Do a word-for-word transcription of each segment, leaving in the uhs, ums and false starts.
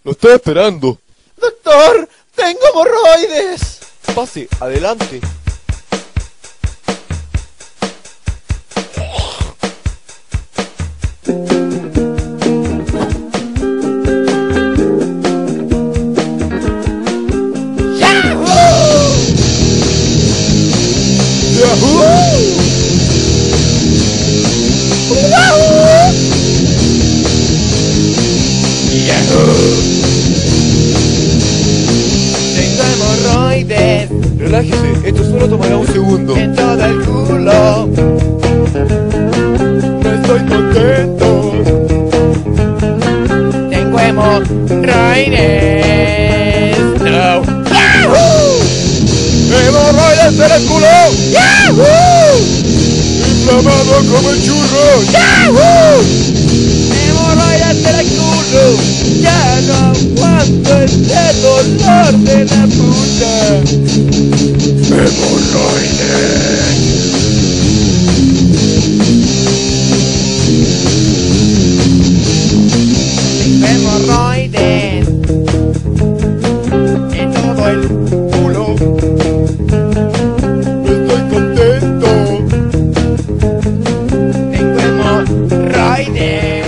Lo estoy esperando. Doctor, tengo hemorroides. Pase, adelante. Tengo hemorroides Relájese, esto solo tomará un segundo. en todo el culo. No estoy contento. Tengo hemorroides. No. ¡Hemorroides en el culo! ¡Inflamado como el churro! Hemorroides en el culo. Ya no aguanto este dolor de la puta. ¡Hemorroides! Tengo hemorroides en todo el culo. No estoy contento. Tengo hemorroides.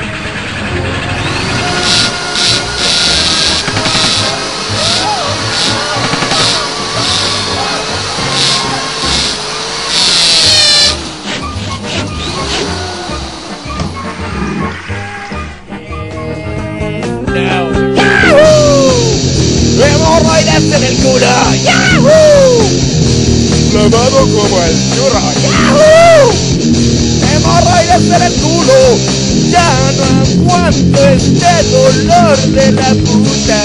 ¡Hemorroides en el culo! ¡Yahoo! Inflamado como el churro. ¡Yahoo! ¡Hemorroides en el culo! ¡Ya no aguanto este dolor de la puta!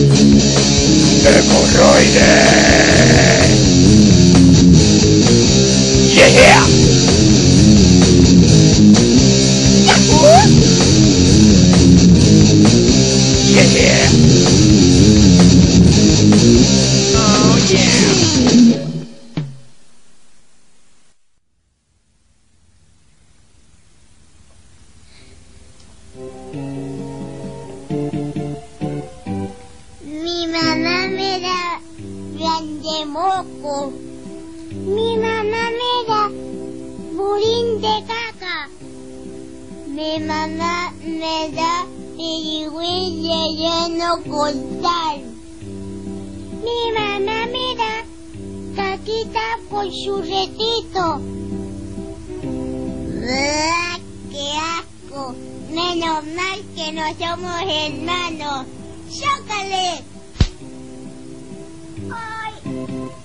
¡Hemorroides! ¡Yeah! ¡Yahoo! ¡Yeah! ¡Oh, yeah! Mi mamá me da plan de moco. Mi mamá me da budín de caca. Mi mamá me da pirigüín relleno con sal. Mi mamá me da caquita con churretito. ¡Ah, qué asco! Menos mal que no somos hermanos. ¡Chócale! ¡Ay!